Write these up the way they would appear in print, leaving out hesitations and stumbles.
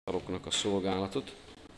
a szolgálatot.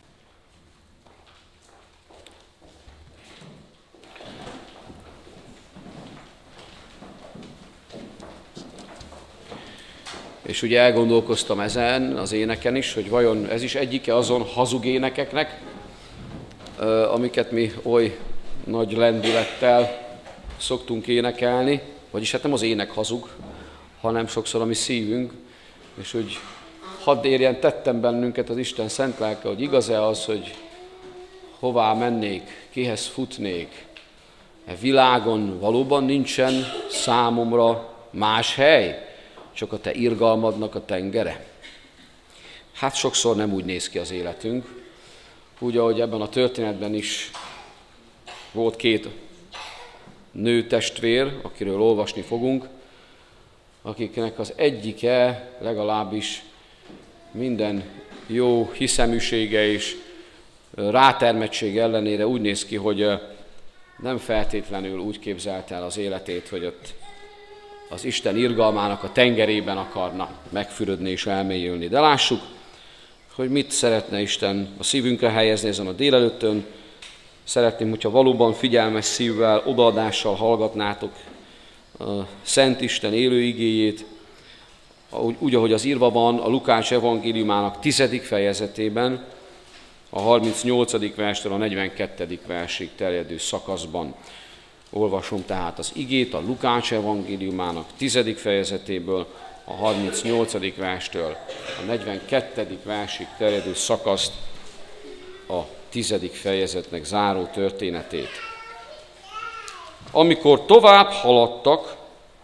És ugye elgondolkoztam ezen az éneken is, hogy vajon ez is egyike azon hazug énekeknek, amiket mi oly nagy lendülettel szoktunk énekelni, vagyis hát nem az ének hazug, hanem sokszor a mi szívünk, és hogy hadd érjen tettem bennünket az Isten szent lelke, hogy igaz-e az, hogy hová mennék, kihez futnék. E világon valóban nincsen számomra más hely, csak a te irgalmadnak a tengere. Hát sokszor nem úgy néz ki az életünk, úgy, ahogy ebben a történetben is volt két nőtestvér, akiről olvasni fogunk, akiknek az egyike legalábbis minden jó hiszeműsége és rátermettség ellenére úgy néz ki, hogy nem feltétlenül úgy képzelte el az életét, hogy ott az Isten irgalmának a tengerében akarna megfürödni és elmélyülni. De lássuk, hogy mit szeretne Isten a szívünkre helyezni ezen a délelőttön. Szeretném, hogyha valóban figyelmes szívvel, odaadással hallgatnátok a Szent Isten élő igéjét, úgy, ahogy az írva van a Lukács evangéliumának 10. fejezetében, a 38. verstől a 42. versig terjedő szakaszban. Olvasom tehát az igét a Lukács evangéliumának 10. fejezetéből, a 38. verstől a 42. versig terjedő szakaszt, a 10. fejezetnek záró történetét. Amikor tovább haladtak,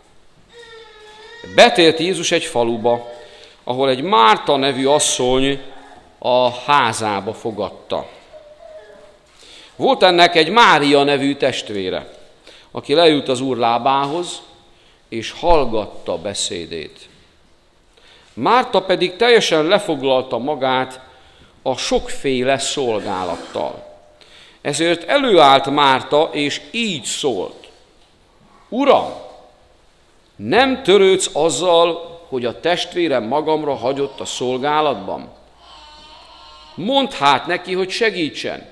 betért Jézus egy faluba, ahol egy Márta nevű asszony a házába fogadta. Volt ennek egy Mária nevű testvére, aki leült az Úr lábához, és hallgatta beszédét. Márta pedig teljesen lefoglalta magát a sokféle szolgálattal. Ezért előállt Márta, és így szólt: Uram, nem törődsz azzal, hogy a testvérem magamra hagyott a szolgálatban? Mondd hát neki, hogy segítsen.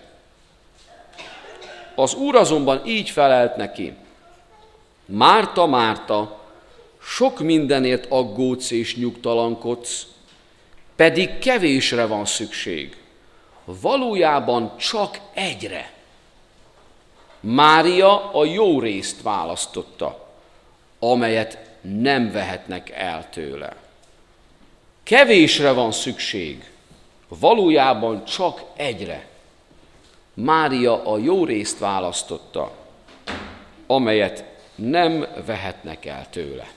Az Úr azonban így felelt neki: Márta, Márta, sok mindenért aggódsz és nyugtalankodsz, pedig kevésre van szükség. Valójában csak egyre. Mária a jó részt választotta, amelyet nem vehetnek el tőle. Kevésre van szükség, valójában csak egyre. Mária a jó részt választotta, amelyet nem vehetnek el tőle.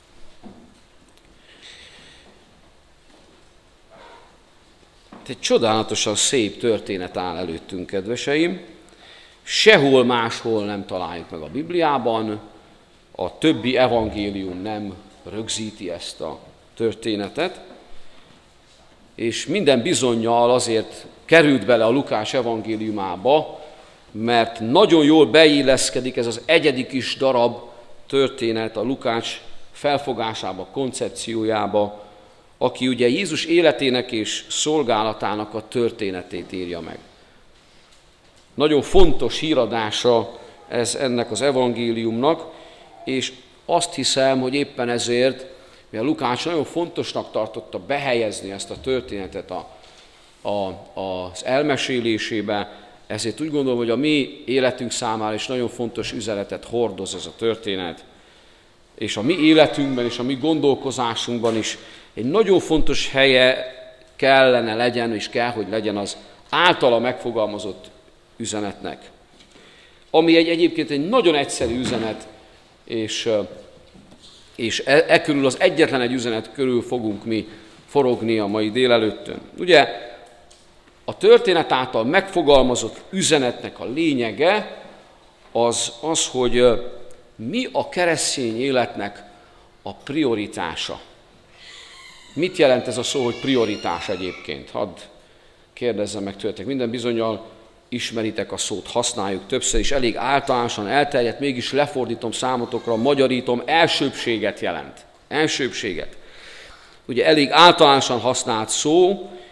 Egy csodálatosan szép történet áll előttünk, kedveseim. Sehol máshol nem találjuk meg a Bibliában, a többi evangélium nem rögzíti ezt a történetet, és minden bizonnyal azért került bele a Lukács evangéliumába, mert nagyon jól beilleszkedik ez az egyedi kis darab történet a Lukács felfogásába, koncepciójába, aki ugye Jézus életének és szolgálatának a történetét írja meg. Nagyon fontos híradása ez ennek az evangéliumnak, és azt hiszem, hogy éppen ezért, mivel Lukács nagyon fontosnak tartotta behelyezni ezt a történetet az elmesélésébe, ezért úgy gondolom, hogy a mi életünk számára is nagyon fontos üzenetet hordoz ez a történet. És a mi életünkben és a mi gondolkozásunkban is egy nagyon fontos helye kellene legyen, és kell, hogy legyen az általa megfogalmazott üzenetnek. Ami egyébként egy nagyon egyszerű üzenet, és körül az egyetlen egy üzenet körül fogunk mi forogni a mai délelőttön. Ugye a történet által megfogalmazott üzenetnek a lényege az, hogy mi a keresztény életnek a prioritása. Mit jelent ez a szó, hogy prioritás egyébként? Hadd kérdezzem meg tőletek. Minden bizonnyal ismeritek a szót, használjuk többször is, elég általánosan elterjedt, mégis lefordítom számotokra, magyarítom, elsőbbséget jelent. Elsőbbséget. Ugye elég általánosan használt szó,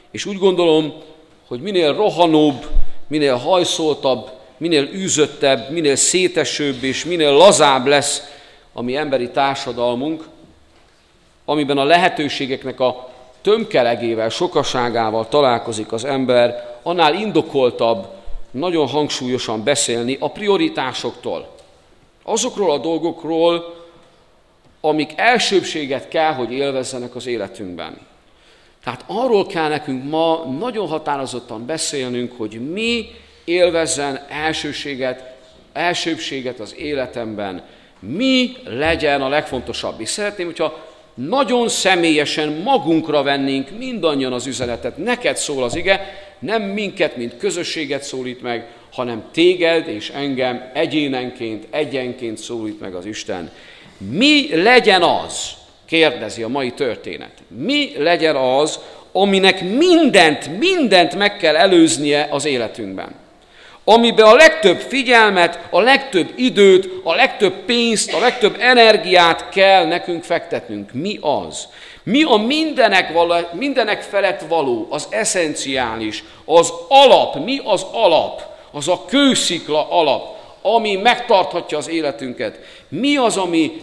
És úgy gondolom, hogy minél rohanóbb, minél hajszoltabb, minél űzöttebb, minél szétesőbb és minél lazább lesz a mi emberi társadalmunk, amiben a lehetőségeknek a tömkelegével, sokaságával találkozik az ember, annál indokoltabb nagyon hangsúlyosan beszélni a prioritásoktól. Azokról a dolgokról, amik elsőbséget kell, hogy élvezzenek az életünkben. Tehát arról kell nekünk ma nagyon határozottan beszélnünk, hogy mi élvezzen elsőbséget az életemben, mi legyen a legfontosabb. És szeretném, hogyha nagyon személyesen magunkra vennénk mindannyian az üzenetet. Neked szól az ige, nem minket, mint közösséget szólít meg, hanem téged és engem egyénenként, egyenként szólít meg az Isten. Mi legyen az, kérdezi a mai történet, mi legyen az, aminek mindent meg kell előznie az életünkben. Amiben a legtöbb figyelmet, a legtöbb időt, a legtöbb pénzt, a legtöbb energiát kell nekünk fektetnünk. Mi az? Mi a mindenek felett való, az eszenciális, az alap, mi az alap, az a kőszikla alap, ami megtarthatja az életünket. Mi az, ami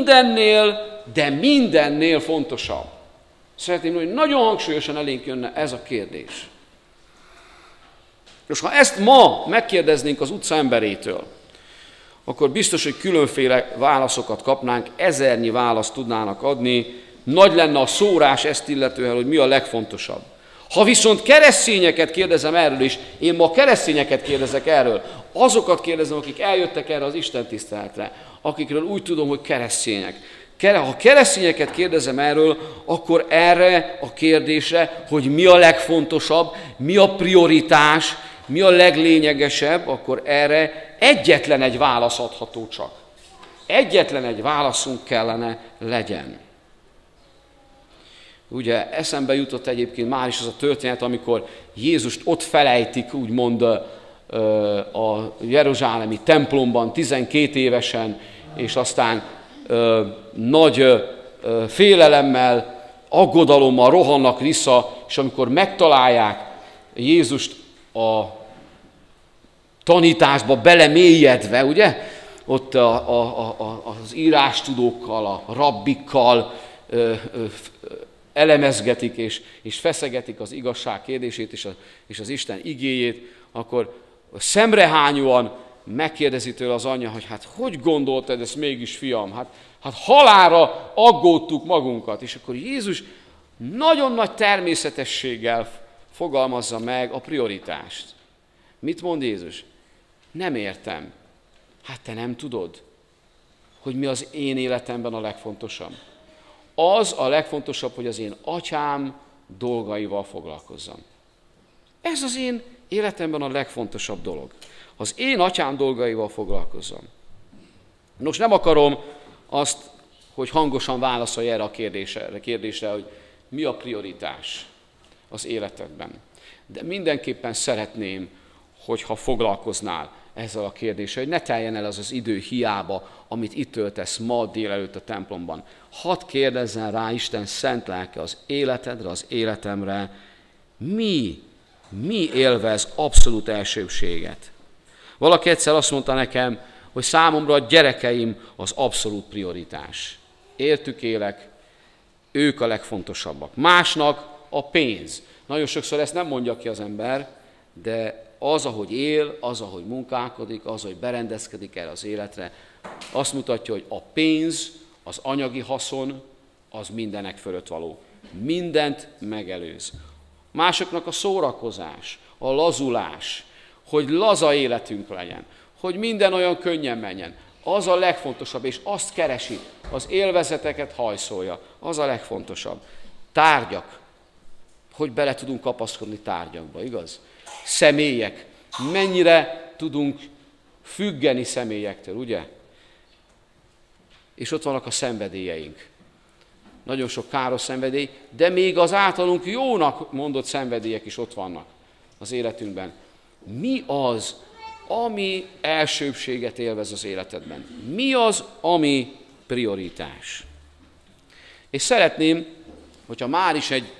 mindennél fontosabb? Szeretném, hogy nagyon hangsúlyosan elénk jönne ez a kérdés. És ha ezt ma megkérdeznénk az utca emberétől, akkor biztos, hogy különféle válaszokat kapnánk, ezernyi választ tudnának adni, nagy lenne a szórás ezt illetően, hogy mi a legfontosabb. Ha viszont keresztényeket kérdezem erről is, én ma keresztényeket kérdezek erről, azokat kérdezem, akik eljöttek erre az istentiszteletre, akikről úgy tudom, hogy keresztények. Ha keresztényeket kérdezem erről, akkor erre a kérdésre, hogy mi a legfontosabb, mi a prioritás, mi a leglényegesebb, akkor erre egyetlen egy válasz adható csak. Egyetlen egy válaszunk kellene legyen. Ugye eszembe jutott egyébként már is az a történet, amikor Jézust ott felejtik, úgymond a jeruzsálemi templomban 12 évesen, és aztán nagy félelemmel, aggodalommal rohannak vissza, és amikor megtalálják Jézust a tanításba belemélyedve, ugye? Ott az írástudókkal, a rabbikkal elemezgetik és feszegetik az igazság kérdését és az Isten igéjét, akkor szemrehányóan megkérdezi tőle az anyja, hogy hát hogy gondoltad ezt mégis, fiam? Hát halálra aggódtuk magunkat. És akkor Jézus nagyon nagy természetességgel fogalmazza meg a prioritást. Mit mond Jézus? Nem értem. Hát te nem tudod, hogy mi az én életemben a legfontosabb. Az a legfontosabb, hogy az én atyám dolgaival foglalkozzam. Ez az én életemben a legfontosabb dolog. Az én atyám dolgaival foglalkozzam. Nos, nem akarom azt, hogy hangosan válaszolj erre a kérdésre, hogy mi a prioritás az életedben. De mindenképpen szeretném, hogyha foglalkoznál ezzel a kérdéssel, hogy ne teljen el az idő hiába, amit itt töltesz ma délelőtt a templomban. Hadd kérdezzen rá Isten szent lelke az életedre, az életemre, mi élvez abszolút elsőbséget. Valaki egyszer azt mondta nekem, hogy számomra a gyerekeim az abszolút prioritás. Értük élek, ők a legfontosabbak. Másnak a pénz. Nagyon sokszor ezt nem mondja ki az ember, de az, ahogy él, az, ahogy munkálkodik, az, ahogy berendezkedik erre az életre, azt mutatja, hogy a pénz, az anyagi haszon, az mindenek fölött való. Mindent megelőz. Másoknak a szórakozás, a lazulás, hogy laza életünk legyen, hogy minden olyan könnyen menjen. Az a legfontosabb, és azt keresi, az élvezeteket hajszolja. Az a legfontosabb. Tárgyak, hogy bele tudunk kapaszkodni tárgyakba, igaz? Személyek, mennyire tudunk függeni személyektől, ugye? És ott vannak a szenvedélyeink. Nagyon sok káros szenvedély, de még az általunk jónak mondott szenvedélyek is ott vannak az életünkben. Mi az, ami elsőbséget élvez az életedben? Mi az, ami prioritás? És szeretném, hogyha már is egy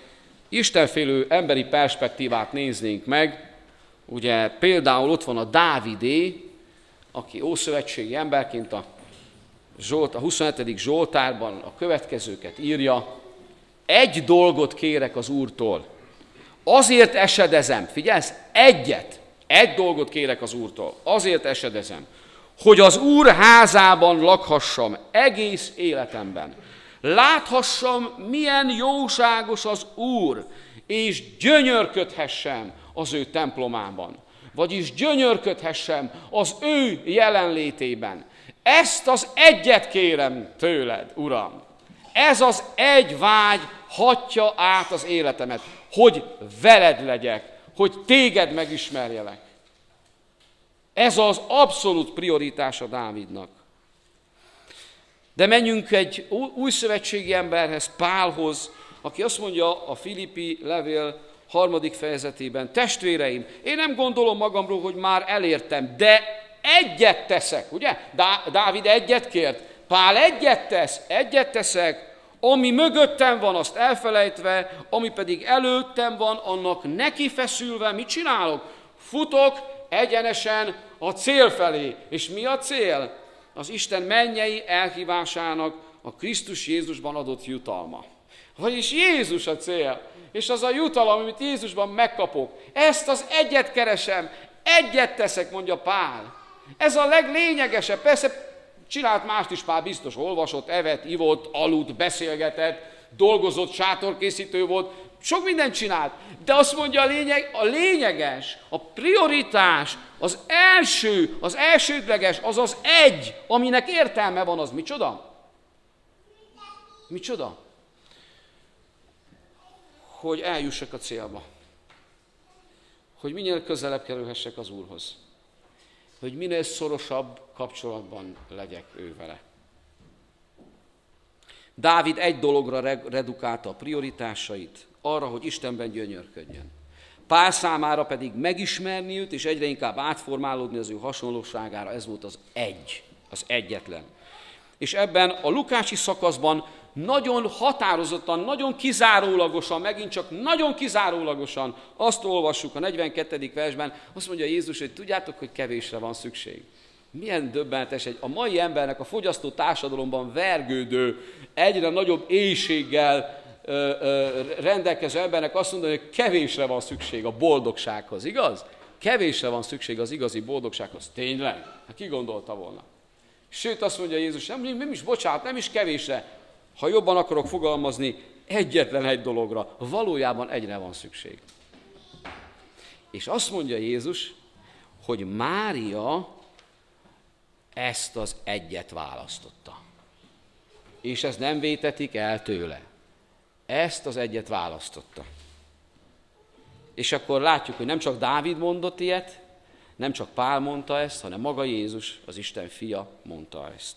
istenfélő emberi perspektívát néznénk meg, ugye például ott van a Dávidé, aki ószövetségi emberként a 27. Zsoltárban a következőket írja: egy dolgot kérek az Úrtól, azért esedezem, figyelsz, egy dolgot kérek az Úrtól, azért esedezem, hogy az Úr házában lakhassam egész életemben. Láthassam, milyen jóságos az Úr, és gyönyörködhessem az ő templomában. Vagyis gyönyörködhessem az ő jelenlétében. Ezt az egyet kérem tőled, Uram. Ez az egy vágy hatja át az életemet, hogy veled legyek, hogy téged megismerjelek. Ez az abszolút prioritása Dávidnak. De menjünk egy új szövetségi emberhez, Pálhoz, aki azt mondja a Filippi levél 3. fejezetében: testvéreim, én nem gondolom magamról, hogy már elértem, de egyet teszek, ugye? Dávid egyet kért, Pál egyet teszek, ami mögöttem van, azt elfelejtve, ami pedig előttem van, annak neki feszülve, mit csinálok? Futok egyenesen a cél felé. És mi a cél? Az Isten mennyei elhívásának a Krisztus Jézusban adott jutalma. Vagyis Jézus a cél, és az a jutalom, amit Jézusban megkapok. Ezt az egyet keresem, egyet teszek, mondja Pál. Ez a leglényegesebb. Persze csinált mást is Pál, biztos olvasott, evett, ivott, aludt, beszélgetett, dolgozott, sátorkészítő volt, sok mindent csinált. De azt mondja, a lényeges, a prioritás, az elsődleges, az az egy, aminek értelme van, az micsoda? Micsoda? Hogy eljussak a célba. Hogy minél közelebb kerülhessek az Úrhoz. Hogy minél szorosabb kapcsolatban legyek ő vele. Dávid egy dologra redukálta a prioritásait, arra, hogy Istenben gyönyörködjön. Pál számára pedig megismerni őt, és egyre inkább átformálódni az ő hasonlóságára, ez volt az egyetlen. És ebben a lukácsi szakaszban nagyon határozottan, nagyon kizárólagosan, megint csak nagyon kizárólagosan azt olvassuk a 42. versben, azt mondja Jézus, hogy tudjátok, hogy kevésre van szükség. Milyen döbbenetes, a mai embernek a fogyasztó társadalomban vergődő, egyre nagyobb éhséggel rendelkező embernek azt mondani, hogy kevésre van szükség a boldogsághoz, igaz? Kevésre van szükség az igazi boldogsághoz. Tényleg? Hát ki gondolta volna? Sőt, azt mondja Jézus, nem is bocsánat, nem is kevésre. Ha jobban akarok fogalmazni, egyetlen egy dologra, valójában egyre van szükség. És azt mondja Jézus, hogy Mária ezt az egyet választotta. És ez nem vétetik el tőle. Ezt az egyet választotta. És akkor látjuk, hogy nem csak Dávid mondott ilyet, nem csak Pál mondta ezt, hanem maga Jézus, az Isten fia mondta ezt.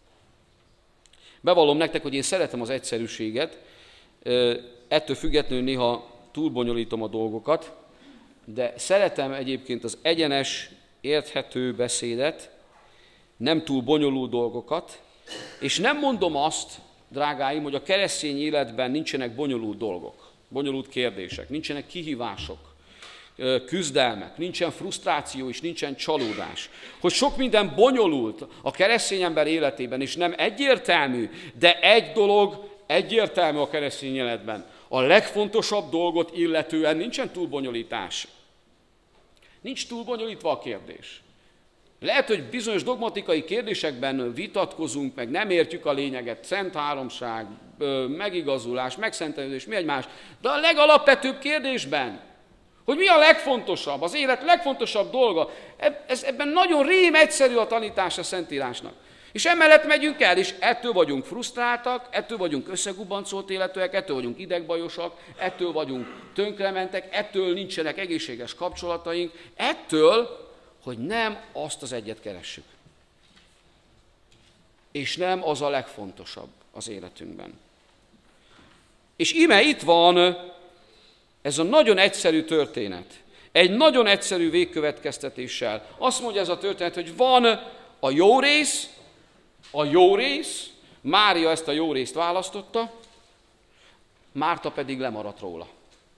Bevallom nektek, hogy én szeretem az egyszerűséget, ettől függetlenül néha túlbonyolítom a dolgokat, de szeretem egyébként az egyenes, érthető beszédet, nem túl bonyolult dolgokat, és nem mondom azt, drágáim, hogy a keresztény életben nincsenek bonyolult dolgok, bonyolult kérdések, nincsenek kihívások, küzdelmek, nincsen frusztráció és nincsen csalódás. Hogy sok minden bonyolult a keresztény ember életében, és nem egyértelmű, de egy dolog egyértelmű a keresztény életben. A legfontosabb dolgot illetően nincsen túlbonyolítás. Nincs túlbonyolítva a kérdés. Lehet, hogy bizonyos dogmatikai kérdésekben vitatkozunk, meg nem értjük a lényeget, szent háromság, megigazulás, megszentelődés, mi egymás, de a legalapvetőbb kérdésben, hogy mi a legfontosabb, az élet legfontosabb dolga, ebben nagyon rém egyszerű a tanítás a Szentírásnak. És emellett megyünk el, és ettől vagyunk frusztráltak, ettől vagyunk összegubancolt életűek, ettől vagyunk idegbajosak, ettől vagyunk tönkrementek, ettől nincsenek egészséges kapcsolataink, ettől, hogy nem azt az egyet keressük. És nem az a legfontosabb az életünkben. És íme itt van ez a nagyon egyszerű történet. Egy nagyon egyszerű végkövetkeztetéssel. Azt mondja ez a történet, hogy van a jó rész, Mária ezt a jó részt választotta, Márta pedig lemaradt róla.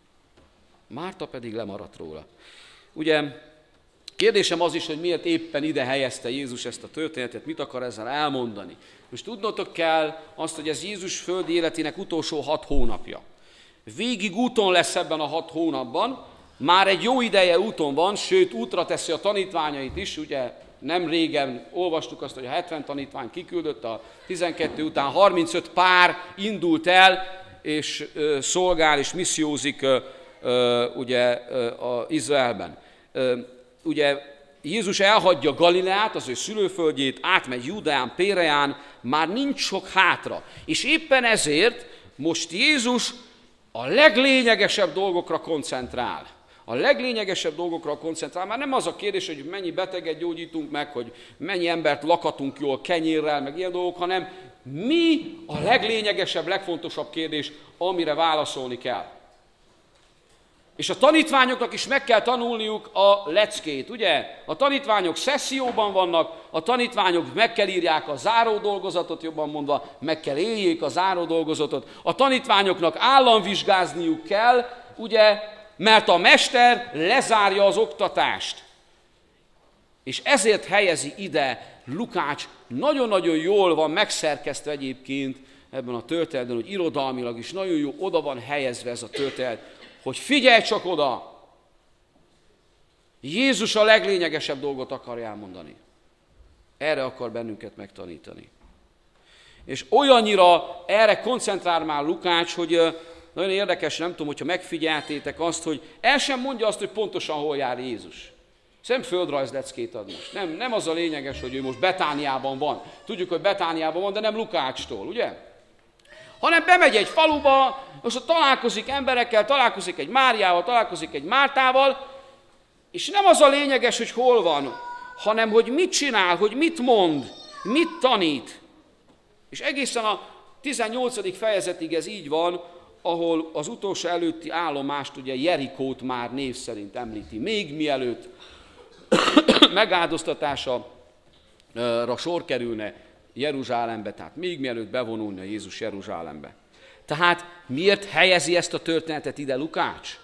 Márta pedig lemaradt róla. Ugye kérdésem az is, hogy miért éppen ide helyezte Jézus ezt a történetet, mit akar ezzel elmondani. Most tudnotok kell azt, hogy ez Jézus földi életének utolsó 6 hónapja. Végig úton lesz ebben a 6 hónapban, már egy jó ideje úton van, sőt útra teszi a tanítványait is, ugye nem régen olvastuk azt, hogy a 70 tanítvány kiküldött, a 12 után 35 pár indult el, és szolgál és missziózik ugye Izraelben. Ugye Jézus elhagyja Galileát, az ő szülőföldjét, átmegy Judeán, Péreán, már nincs sok hátra. És éppen ezért most Jézus a leglényegesebb dolgokra koncentrál. A leglényegesebb dolgokra koncentrál. Már nem az a kérdés, hogy mennyi beteget gyógyítunk meg, hogy mennyi embert lakatunk jól kenyérrel, meg ilyen dolgok, hanem mi a leglényegesebb, legfontosabb kérdés, amire válaszolni kell. És a tanítványoknak is meg kell tanulniuk a leckét, ugye? A tanítványok szesszióban vannak, a tanítványok meg kell írják a záródolgozatot, jobban mondva, meg kell éljék a záródolgozatot. A tanítványoknak államvizsgázniuk kell, ugye? Mert a mester lezárja az oktatást. És ezért helyezi ide Lukács, nagyon-nagyon jól van megszerkesztve egyébként ebben a történetben, hogy irodalmilag is nagyon jó oda van helyezve ez a történet, hogy figyelj csak oda! Jézus a leglényegesebb dolgot akarja elmondani. Erre akar bennünket megtanítani. És olyannyira erre koncentrál már Lukács, hogy nagyon érdekes, nem tudom, hogyha megfigyeltétek azt, hogy el sem mondja azt, hogy pontosan hol jár Jézus. Nem földrajzleckét ad most. Nem az a lényeges, hogy ő most Betániában van. Tudjuk, hogy Betániában van, de nem Lukácstól, ugye? Hanem bemegy egy faluba, most ott találkozik emberekkel, találkozik egy Máriával, találkozik egy Mártával, és nem az a lényeges, hogy hol van, hanem hogy mit csinál, hogy mit mond, mit tanít. És egészen a 18. fejezetig ez így van, ahol az utolsó előtti állomást, ugye Jerikót már név szerint említi. Még mielőtt megáldoztatásra sor kerülne Jeruzsálembe, tehát még mielőtt bevonulna Jézus Jeruzsálembe. Tehát miért helyezi ezt a történetet ide Lukács?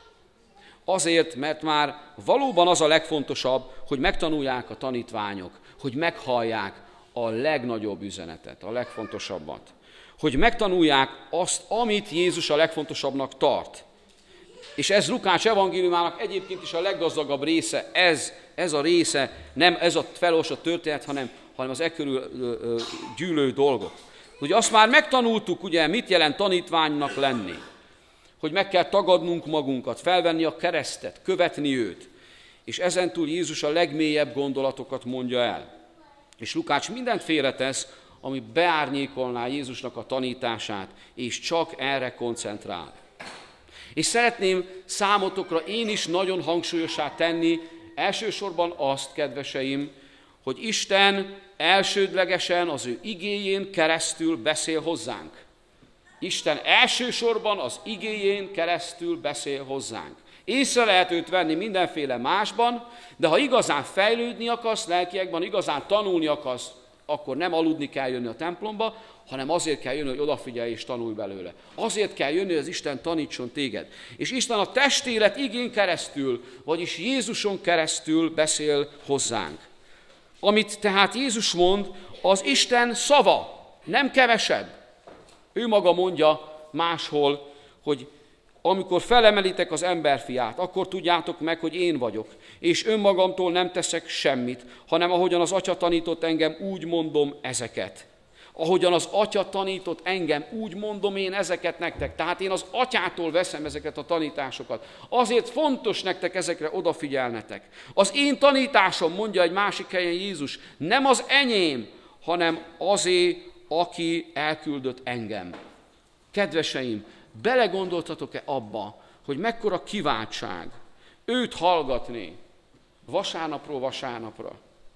Azért, mert már valóban az a legfontosabb, hogy megtanulják a tanítványok, hogy meghallják a legnagyobb üzenetet, a legfontosabbat. Hogy megtanulják azt, amit Jézus a legfontosabbnak tart. És ez Lukács evangéliumának egyébként is a leggazdagabb része, ez a része, nem ez a felolvasott történet, hanem az e körül gyűlő dolgok. Ugye azt már megtanultuk, ugye, mit jelent tanítványnak lenni. Hogy meg kell tagadnunk magunkat, felvenni a keresztet, követni őt. És ezentúl Jézus a legmélyebb gondolatokat mondja el. És Lukács mindent félretesz, ami beárnyékolná Jézusnak a tanítását, és csak erre koncentrál. És szeretném számotokra én is nagyon hangsúlyossá tenni, elsősorban azt, kedveseim, hogy Isten elsődlegesen az ő igéjén keresztül beszél hozzánk. Isten elsősorban az igéjén keresztül beszél hozzánk. Észre lehet őt venni mindenféle másban, de ha igazán fejlődni akarsz lelkiekben, igazán tanulni akarsz, akkor nem aludni kell jönni a templomba, hanem azért kell jönni, hogy odafigyelj és tanulj belőle. Azért kell jönni, hogy az Isten tanítson téged. És Isten a testélet igén keresztül, vagyis Jézuson keresztül beszél hozzánk. Amit tehát Jézus mond, az Isten szava, nem kevesebb. Ő maga mondja máshol, hogy amikor felemelitek az emberfiát, akkor tudjátok meg, hogy én vagyok, és önmagamtól nem teszek semmit, hanem ahogyan az Atya tanított engem, úgy mondom ezeket. Ahogyan az Atya tanított engem, úgy mondom én ezeket nektek. Tehát én az Atyától veszem ezeket a tanításokat. Azért fontos nektek ezekre odafigyelnetek. Az én tanításom, mondja egy másik helyen Jézus, nem az enyém, hanem azé, aki elküldött engem. Kedveseim, belegondoltatok-e abba, hogy mekkora kiváltság őt hallgatni vasárnapról vasárnapra?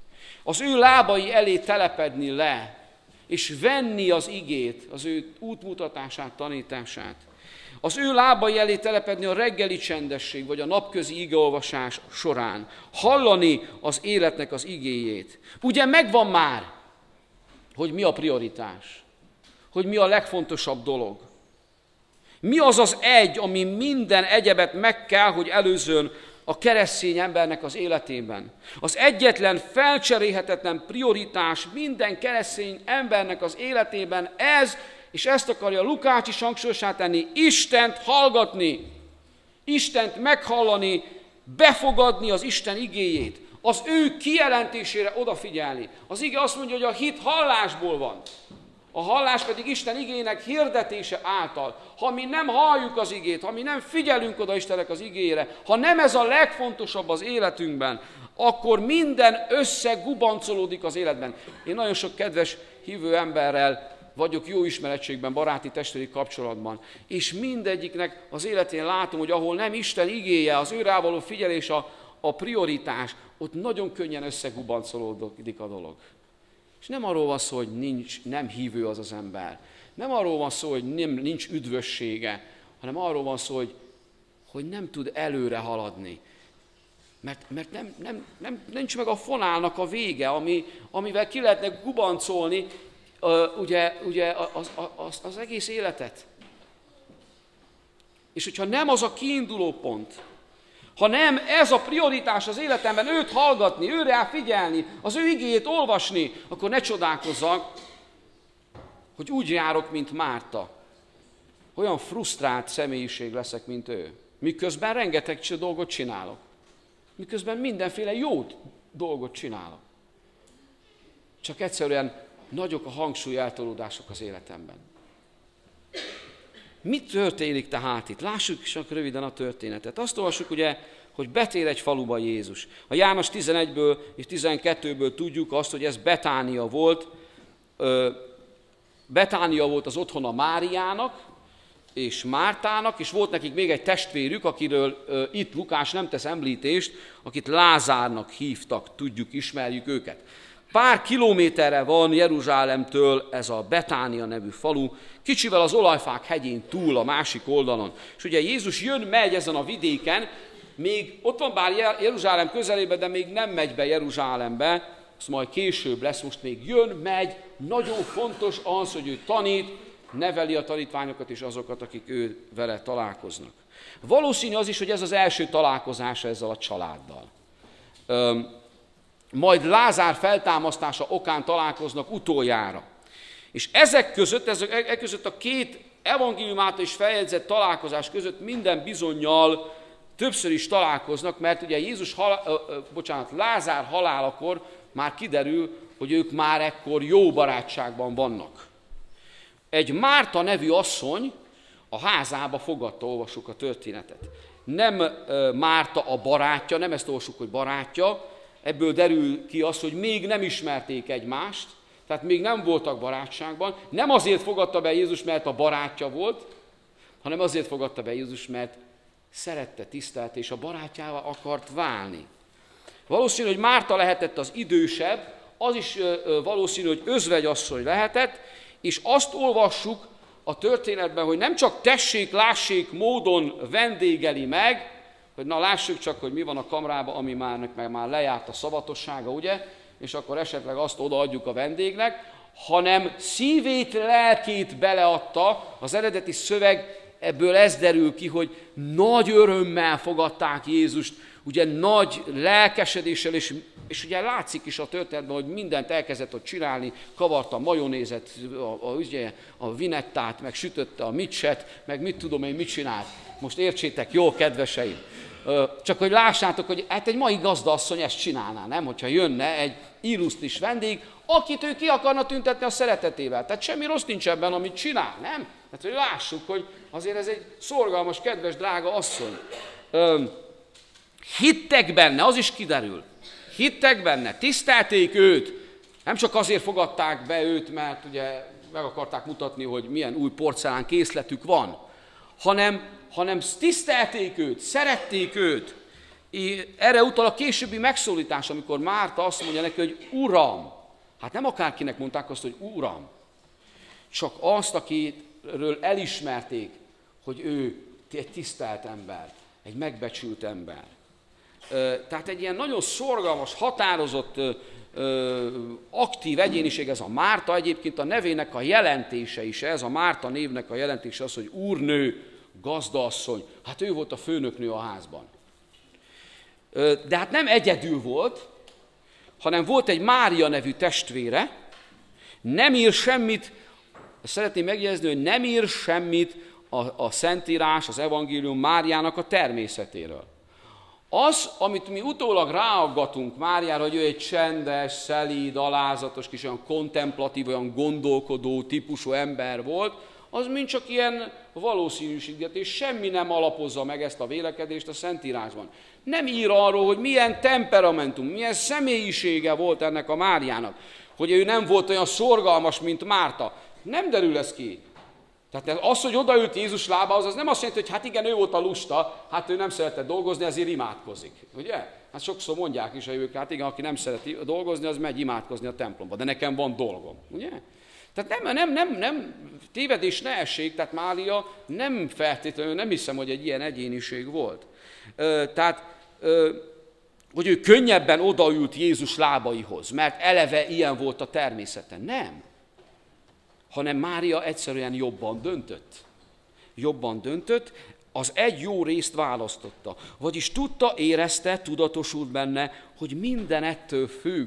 Az ő lábai elé telepedni le, és venni az igét, az ő útmutatását, tanítását. Az ő lábai elé telepedni a reggeli csendesség, vagy a napközi igeolvasás során. Hallani az életnek az igéjét. Ugye megvan már, hogy mi a prioritás, hogy mi a legfontosabb dolog. Mi az az egy, ami minden egyebet meg kell, hogy előzzön a keresztény embernek az életében? Az egyetlen felcserélhetetlen prioritás minden keresztény embernek az életében ez, és ezt akarja Lukács is hangsúlyossá tenni, Istent hallgatni, Istent meghallani, befogadni az Isten igéjét, az ő kijelentésére odafigyelni. Az ige azt mondja, hogy a hit hallásból van. A hallás pedig Isten igének hirdetése által. Ha mi nem halljuk az igét, ha mi nem figyelünk oda Istennek az igére, ha nem ez a legfontosabb az életünkben, akkor minden összegubancolódik az életben. Én nagyon sok kedves hívő emberrel vagyok jó ismerettségben, baráti testvéri kapcsolatban, és mindegyiknek az életén látom, hogy ahol nem Isten igéje, az őrá való figyelés a prioritás, ott nagyon könnyen összegubancolódik a dolog. És nem arról van szó, hogy nem hívő az az ember. Nem arról van szó, hogy nincs üdvössége, hanem arról van szó, hogy nem tud előre haladni. Mert nincs meg a fonálnak a vége, amivel ki lehetne gubancolni az egész életet. És hogyha nem az a kiinduló pont, ha nem ez a prioritás az életemben, őt hallgatni, őre figyelni, az ő igéjét olvasni, akkor ne csodálkozzak, hogy úgy járok, mint Márta. Olyan frusztrált személyiség leszek, mint ő. Miközben rengeteg dolgot csinálok. Miközben mindenféle jó dolgot csinálok. Csak egyszerűen nagyok a hangsúlyeltolódások az életemben. Mi történik tehát itt? Lássuk csak röviden a történetet. Azt olvassuk ugye, hogy betér egy faluba Jézus. A János 11-ből és 12-ből tudjuk azt, hogy ez Betánia volt. Betánia volt az otthona Máriának és Mártának, és volt nekik még egy testvérük, akiről itt Lukás nem tesz említést, akit Lázárnak hívtak, tudjuk, ismerjük őket. Pár kilométerre van Jeruzsálemtől ez a Betánia nevű falu, kicsivel az Olajfák hegyén túl, a másik oldalon. És ugye Jézus megy ezen a vidéken, még ott van bár Jeruzsálem közelében, de még nem megy be Jeruzsálembe, az majd később lesz, most még megy. Nagyon fontos az, hogy ő tanít, neveli a tanítványokat és azokat, akik ő vele találkoznak. Valószínű az is, hogy ez az első találkozása ezzel a családdal. Majd Lázár feltámasztása okán találkoznak utoljára. És ezek között a két evangélium által is feljegyzett találkozás között minden bizonnyal többször is találkoznak, mert ugye Lázár halálakor már kiderül, hogy ők már ekkor jó barátságban vannak. Egy Márta nevű asszony a házába fogadta, olvassuk a történetet. Nem Márta a barátja, nem ezt olvassuk, hogy barátja, ebből derül ki az, hogy még nem ismerték egymást, tehát még nem voltak barátságban. Nem azért fogadta be Jézus, mert a barátja volt, hanem azért fogadta be Jézus, mert szerette, tisztelte, és a barátjával akart válni. Valószínű, hogy Márta lehetett az idősebb, az is valószínű, hogy özvegyasszony lehetett, és azt olvassuk a történetben, hogy nem csak tessék-lássék módon vendégeli meg, hogy na lássuk csak, hogy mi van a kamrában, ami már lejárt a szavatossága, ugye, és akkor esetleg azt odaadjuk a vendégnek, hanem szívét, lelkét beleadta. Az eredeti szöveg, ebből ez derül ki, hogy nagy örömmel fogadták Jézust, ugye nagy lelkesedéssel, és ugye látszik is a történetben, hogy mindent elkezdett ott csinálni, kavarta a majonézet, a vinettát, meg sütötte a mitset, meg mit tudom én, mit csinált. Most értsétek, jó, kedveseim. Csak hogy lássátok, hogy hát egy mai gazdaasszony ezt csinálná, nem? Hogyha jönne egy illusztris vendég, akit ő ki akarna tüntetni a szeretetével. Tehát semmi rossz nincs ebben, amit csinál, nem? Tehát, hogy lássuk, hogy azért ez egy szorgalmas, kedves, drága asszony. Hittek benne, az is kiderül. Hittek benne, tisztelték őt. Nem csak azért fogadták be őt, mert ugye meg akarták mutatni, hogy milyen új porcelán készletük van, hanem tisztelték őt, szerették őt. Erre utal a későbbi megszólítás, amikor Márta azt mondja neki, hogy Uram. Hát nem akárkinek mondták azt, hogy Uram. Csak azt, akiről elismerték, hogy ő egy tisztelt ember, egy megbecsült ember. Tehát egy ilyen nagyon szorgalmas, határozott, aktív egyéniség ez a Márta. Egyébként a nevének a jelentése is ez, a Márta névnek a jelentése az, hogy úrnő, gazdaasszony, hát ő volt a főnöknő a házban. De hát nem egyedül volt, hanem volt egy Mária nevű testvére, nem ír semmit, szeretném megjegyezni, hogy nem ír semmit a Szentírás, az evangélium Máriának a természetéről. Az, amit mi utólag ráaggatunk Máriára, hogy ő egy csendes, szelíd, alázatos, kis olyan kontemplatív, olyan gondolkodó típusú ember volt, az mind csak ilyen valószínűsítgetés, semmi nem alapozza meg ezt a vélekedést a Szentírásban. Nem ír arról, hogy milyen temperamentum, milyen személyisége volt ennek a Máriának, hogy ő nem volt olyan szorgalmas, mint Márta. Nem derül ez ki. Tehát az, hogy odaült Jézus lábához, az nem azt jelenti, hogy hát igen, ő volt a lusta, hát ő nem szeretett dolgozni, ezért imádkozik. Ugye? Hát sokszor mondják is a jövők, hát igen, aki nem szereti dolgozni, az megy imádkozni a templomba, de nekem van dolgom. Ugye? Tehát nem tévedés ne essék, tehát Mária nem feltétlenül, nem hiszem, hogy egy ilyen egyéniség volt. Hogy ő könnyebben odaült Jézus lábaihoz, mert eleve ilyen volt a természete. Nem. Hanem Mária egyszerűen jobban döntött, az egy jó részt választotta. Vagyis tudta, érezte, tudatosult benne, hogy minden ettől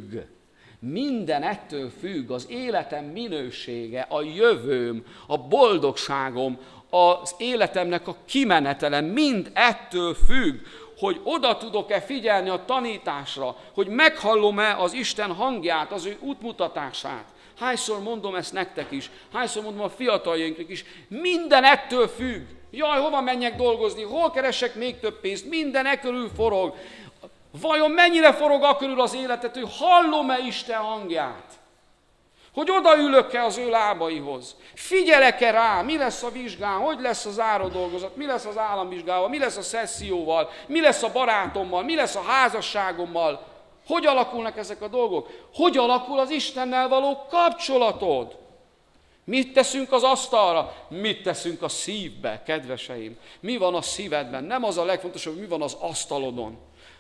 függ, az életem minősége, a jövőm, a boldogságom, az életemnek a kimenetele, mind ettől függ, hogy oda tudok-e figyelni a tanításra, hogy meghallom-e az Isten hangját, az ő útmutatását. Hányszor mondom ezt nektek is, hányszor mondom a fiataljainknak is, minden ettől függ. Jaj, hova menjek dolgozni, hol keresek még több pénzt, minden e körül forog. Vajon mennyire forog a körül az életet, hogy hallom-e Isten hangját? Hogy odaülök-e az ő lábaihoz? Figyelek-e rá, mi lesz a vizsgán, hogy lesz a záródolgozat, mi lesz az államvizsgával, mi lesz a szesszióval, mi lesz a barátommal, mi lesz a házasságommal? Hogy alakulnak ezek a dolgok? Hogy alakul az Istennel való kapcsolatod? Mit teszünk az asztalra? Mit teszünk a szívbe, kedveseim? Mi van a szívedben? Nem az a legfontosabb, hogy mi van az asztalodon,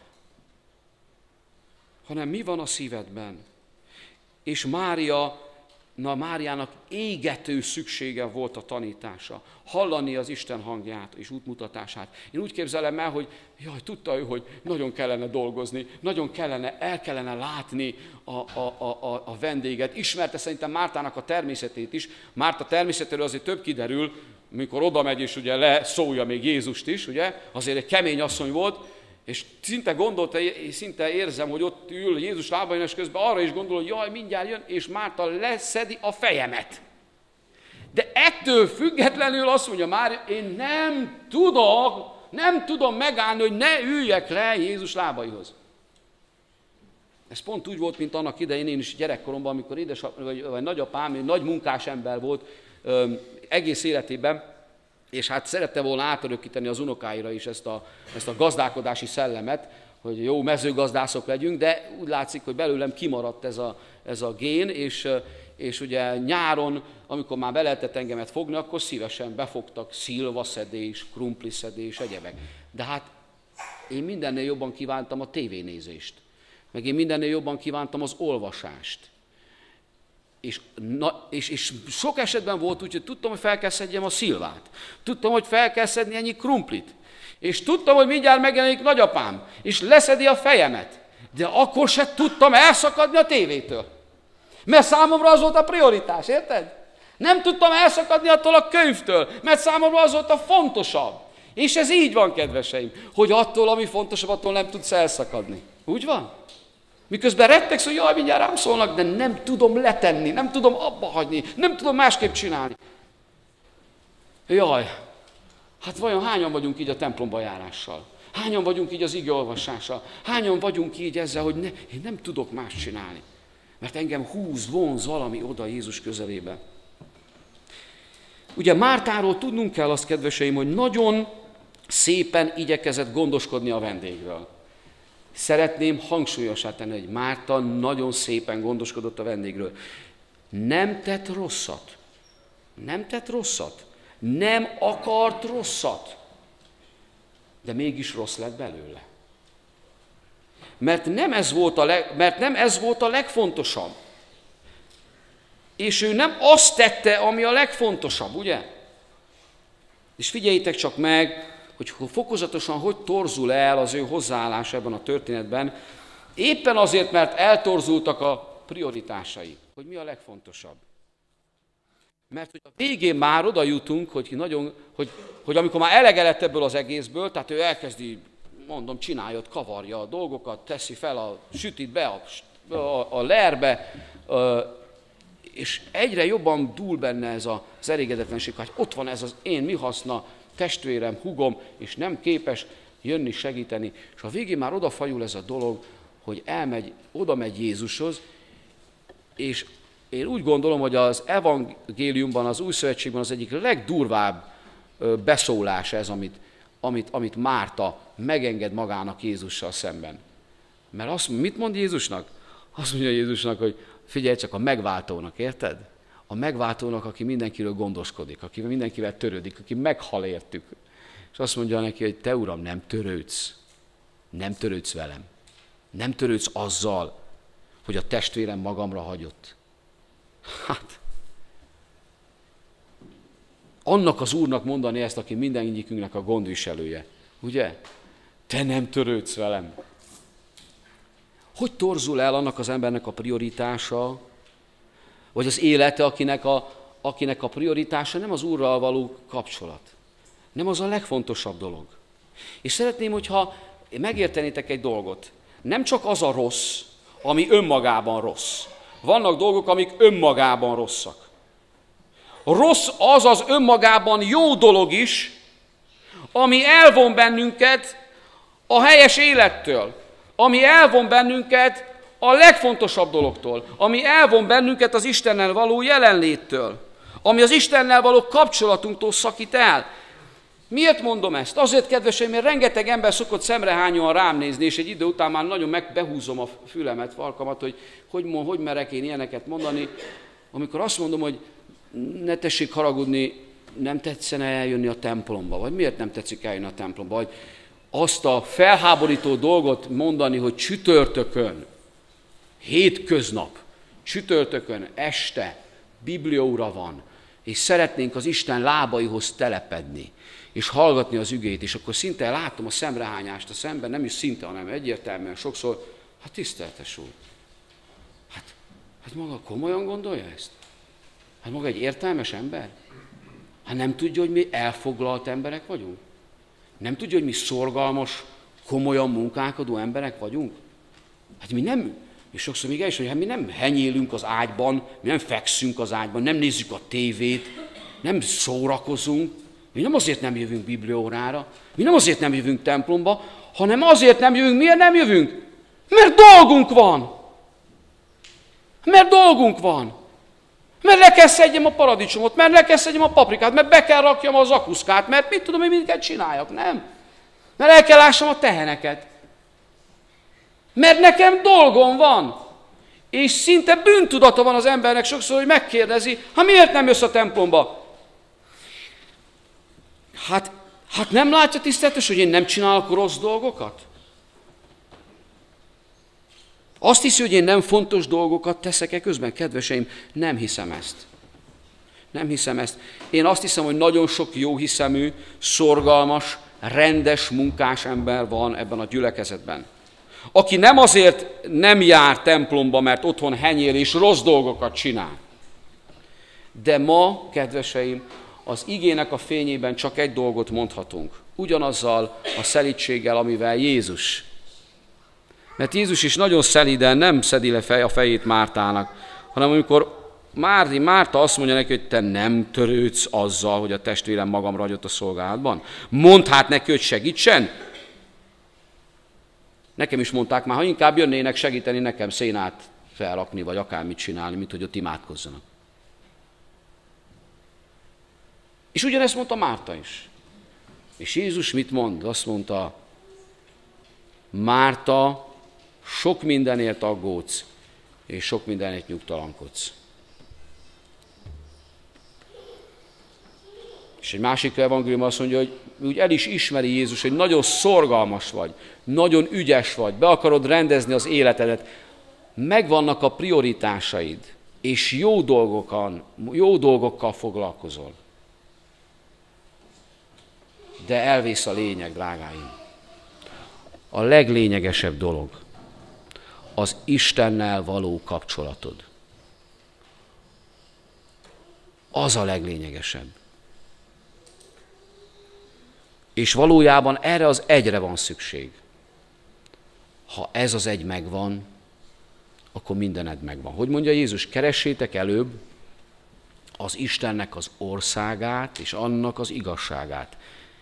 hanem mi van a szívedben. És Máriának égető szüksége volt a tanítása. Hallani az Isten hangját és útmutatását. Én úgy képzelem el, hogy tudta ő, hogy nagyon kellene dolgozni, el kellene látni a vendéget. Ismerte szerintem Mártának a természetét is. Márta természetéről azért több kiderül, mikor oda megy és ugye leszólja még Jézust is, ugye? Azért egy kemény asszony volt, és szinte gondolta, szinte érzem, hogy ott ül Jézus lábain, és közben arra is gondol, hogy jaj, mindjárt jön, és Márta leszedi a fejemet. De ettől függetlenül azt mondja már, én nem tudom megállni, hogy ne üljek le Jézus lábaihoz. Ez pont úgy volt, mint annak idején, én is gyerekkoromban, amikor vagy nagyapám, egy nagy munkás ember volt egész életében, és hát szerette volna átörökíteni az unokáira is ezt a gazdálkodási szellemet, hogy jó mezőgazdászok legyünk, de úgy látszik, hogy belőlem kimaradt ez a gén, és ugye nyáron, amikor már be lehetett engemet fogni, akkor szívesen befogtak szilvaszedés, krumpliszedés, egyebek. De hát én mindennél jobban kívántam a tévénézést, meg én mindennél jobban kívántam az olvasást. És sok esetben volt úgy, hogy tudtam, hogy fel kell szedjem a szilvát. Tudtam, hogy fel kell szedni ennyi krumplit. És tudtam, hogy mindjárt megjelenik nagyapám, és leszedi a fejemet. De akkor se tudtam elszakadni a tévétől. Mert számomra az volt a prioritás, érted? Nem tudtam elszakadni attól a könyvtől, mert számomra az volt a fontosabb. És ez így van, kedveseim, hogy attól, ami fontosabb, attól nem tudsz elszakadni. Úgy van? Miközben rettegsz, hogy jaj, mindjárt rám szólnak, de nem tudom letenni, nem tudom abba hagyni, nem tudom másképp csinálni. Jaj, hát vajon hányan vagyunk így a templomba járással? Hányan vagyunk így az igeolvasással? Hányan vagyunk így ezzel, hogy én nem tudok más csinálni? Mert engem vonz valami oda Jézus közelébe. Ugye Mártáról tudnunk kell azt, kedveseim, hogy nagyon szépen igyekezett gondoskodni a vendégről. Szeretném hangsúlyosá tenni, hogy Márta nagyon szépen gondoskodott a vendégről. Nem tett rosszat. Nem akart rosszat. De mégis rossz lett belőle. Mert nem ez volt a legfontosabb. És ő nem azt tette, ami a legfontosabb, ugye? És figyeljétek csak meg, hogy fokozatosan hogy torzul el az ő hozzáállás ebben a történetben, éppen azért, mert eltorzultak a prioritásai, hogy mi a legfontosabb. Mert hogy a végén már oda jutunk, hogy amikor már elege lett ebből az egészből, tehát ő elkezdi, mondom, csinálja, kavarja a dolgokat, teszi fel a sütit be a lerbe, és egyre jobban dúl benne ez az elégedetlenség, hogy ott van ez az én mi haszna, testvérem, húgom, és nem képes jönni, segíteni. És a végén már odafajul ez a dolog, hogy oda megy Jézushoz, és én úgy gondolom, hogy az evangéliumban, az Új Szövetségben az egyik legdurvább beszólás ez, amit Márta megenged magának Jézussal szemben. Mert mit mond Jézusnak? Azt mondja Jézusnak, hogy figyelj csak a megváltónak, érted? A megváltónak, aki mindenkiről gondoskodik, aki mindenkivel törődik, aki meghal értük. És azt mondja neki, hogy te Uram, nem törődsz velem. Nem törődsz azzal, hogy a testvérem magamra hagyott. Hát, annak az Úrnak mondani ezt, aki mindegyikünknek a gondviselője. Ugye? Te nem törődsz velem. Hogy torzul el annak az embernek a prioritása, vagy az élete, akinek a prioritása nem az Úrral való kapcsolat. Nem az a legfontosabb dolog. És szeretném, hogyha megértenétek egy dolgot. Nem csak az a rossz, ami önmagában rossz. Vannak dolgok, amik önmagában rosszak. Rossz az az önmagában jó dolog is, ami elvon bennünket a helyes élettől, ami elvon bennünket a legfontosabb dologtól, ami elvon bennünket az Istennel való jelenléttől, ami az Istennel való kapcsolatunktól szakít el. Miért mondom ezt? Azért, kedveseim, mert rengeteg ember szokott szemrehányóan rám nézni, és egy idő után már nagyon behúzom a fülemet, farkamat, hogy merek én ilyeneket mondani, amikor azt mondom, hogy ne tessék haragudni, nem tetszene eljönni a templomba, vagy miért nem tetszik eljönni a templomba, vagy azt a felháborító dolgot mondani, hogy csütörtökön, hétköznap, csütörtökön este bibliaóra van, és szeretnénk az Isten lábaihoz telepedni, és hallgatni az ügét, és akkor szinte látom a szemrehányást a szemben, nem is szinte, hanem egyértelműen sokszor, hát tiszteltes úr, hát maga komolyan gondolja ezt? Hát maga egy értelmes ember? Hát nem tudja, hogy mi elfoglalt emberek vagyunk? Nem tudja, hogy mi szorgalmas, komolyan munkálkodó emberek vagyunk? Hát mi nem, és sokszor még el is, hogy hát mi nem henyélünk az ágyban, mi nem fekszünk az ágyban, nem nézzük a tévét, nem szórakozunk, mi nem azért nem jövünk bibliaórára, mi nem azért nem jövünk templomba, hanem azért nem jövünk. Miért nem jövünk? Mert dolgunk van! Mert dolgunk van! Mert le kell szedjem a paradicsomot, mert le kell szedjem a paprikát, mert be kell rakjam az akuszkát, mert mit tudom, hogy minket csináljak, nem? Mert el kell lássam a teheneket. Mert nekem dolgom van. És szinte bűntudata van az embernek sokszor, hogy megkérdezi, miért nem jössz a templomba? Hát nem látja tiszteletes, hogy én nem csinálok rossz dolgokat? Azt hiszi, hogy én nem fontos dolgokat teszek-e közben, kedveseim? Nem hiszem ezt. Nem hiszem ezt. Én azt hiszem, hogy nagyon sok jóhiszemű, szorgalmas, rendes, munkás ember van ebben a gyülekezetben. Aki nem azért nem jár templomba, mert otthon henyél és rossz dolgokat csinál. De ma, kedveseim, az igének a fényében csak egy dolgot mondhatunk. Ugyanazzal a szelídséggel, amivel Jézus. Mert Jézus is nagyon szelíden nem szedi le a fejét Mártának, hanem amikor Márta azt mondja neki, hogy te nem törődsz azzal, hogy a testvérem magamra hagyott a szolgálatban. Mondd hát neki, hogy segítsen. Nekem is mondták már, ha inkább jönnének segíteni nekem szénát felrakni, vagy akármit csinálni, mint hogy ott imádkozzanak. És ugyanezt mondta Márta is. És Jézus mit mond? Azt mondta, Márta, sok mindenért aggódsz, és sok mindenért nyugtalankodsz. És egy másik evangélium azt mondja, hogy úgy el is ismeri Jézus, hogy nagyon szorgalmas vagy, nagyon ügyes vagy, be akarod rendezni az életedet, megvannak a prioritásaid, és jó dolgokkal foglalkozol. De elvész a lényeg, drágáim. A leglényegesebb dolog az Istennel való kapcsolatod. Az a leglényegesebb. És valójában erre az egyre van szükség. Ha ez az egy megvan, akkor mindened megvan. Hogy mondja Jézus, keressétek előbb az Istennek az országát, és annak az igazságát.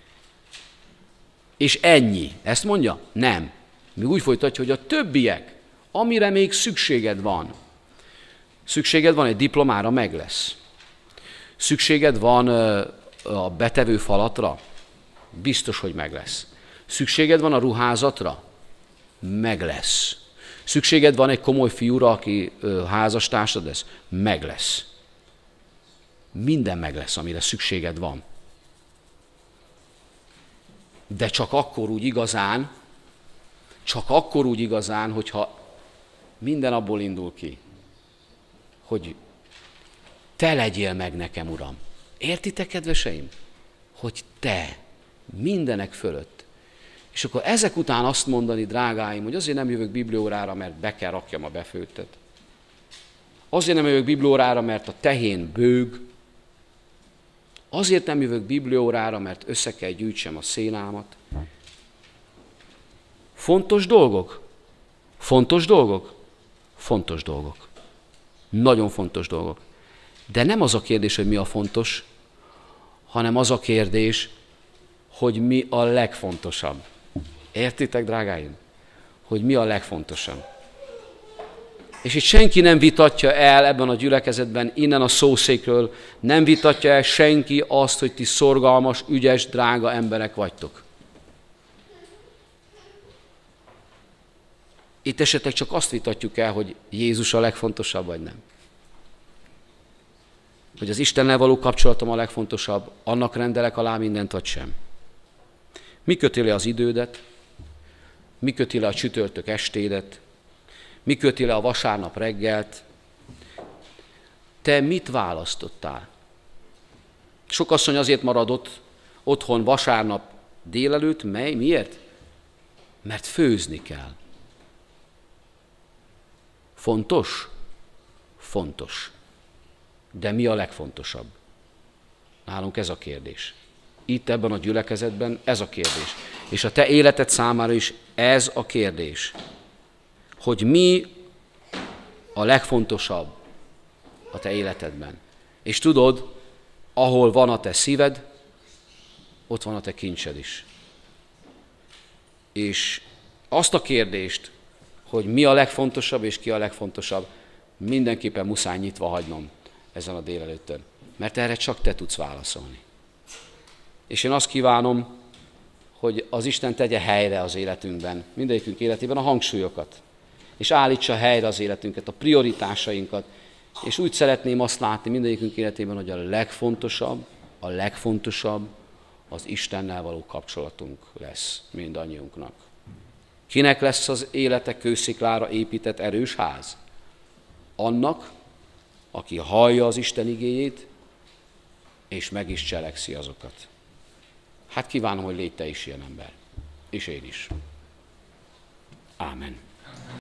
És ennyi. Ezt mondja? Nem. Még úgy folytatja, hogy a többiek, amire még szükséged van. Szükséged van egy diplomára, meg lesz. Szükséged van a betevő falatra? Biztos, hogy meg lesz. Szükséged van a ruházatra? Meg lesz. Szükséged van egy komoly fiúra, aki házastársad lesz? Meg lesz. Minden meg lesz, amire szükséged van. De csak akkor úgy igazán, hogyha minden abból indul ki, hogy te legyél meg nekem, Uram. Értitek, kedveseim? Hogy te mindenek fölött. És akkor ezek után azt mondani, drágáim, hogy azért nem jövök bibliórára, mert be kell rakjam a befőttet. Azért nem jövök bibliórára, mert a tehén bőg. Azért nem jövök bibliórára, mert össze kell gyűjtsem a szénámat. Fontos dolgok? Fontos dolgok? Fontos dolgok. Nagyon fontos dolgok. De nem az a kérdés, hogy mi a fontos, hanem az a kérdés, hogy mi a legfontosabb. Értitek, drágáim? Hogy mi a legfontosabb. És itt senki nem vitatja el ebben a gyülekezetben, innen a szószékről, nem vitatja el senki azt, hogy ti szorgalmas, ügyes, drága emberek vagytok. Itt esetleg csak azt vitatjuk el, hogy Jézus a legfontosabb, vagy nem. Hogy az Istennel való kapcsolatom a legfontosabb, annak rendelek alá mindent, vagy sem. Mi köti le az idődet? Mi köti le a csütörtök estédet? Mi köti le a vasárnap reggelt? Te mit választottál? Sok asszony azért maradott otthon vasárnap délelőtt, miért? Mert főzni kell. Fontos? Fontos. De mi a legfontosabb? Nálunk ez a kérdés. Itt ebben a gyülekezetben ez a kérdés. És a te életed számára is ez a kérdés. Hogy mi a legfontosabb a te életedben. És tudod, ahol van a te szíved, ott van a te kincsed is. És azt a kérdést, hogy mi a legfontosabb és ki a legfontosabb, mindenképpen muszáj nyitva hagynom ezen a délelőttön. Mert erre csak te tudsz válaszolni. És én azt kívánom, hogy az Isten tegye helyre az életünkben, mindegyikünk életében a hangsúlyokat. És állítsa helyre az életünket, a prioritásainkat. És úgy szeretném azt látni mindegyikünk életében, hogy a legfontosabb az Istennel való kapcsolatunk lesz mindannyiunknak. Kinek lesz az élete kősziklára épített erős ház? Annak, aki hallja az Isten igéjét, és meg is cselekszi azokat. Hát kívánom, hogy légy te is ilyen ember. És én is. Ámen.